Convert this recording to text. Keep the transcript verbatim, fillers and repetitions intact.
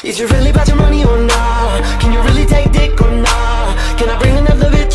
Is you really about your money or not? Can you really take dick or not? Can I bring another bitch?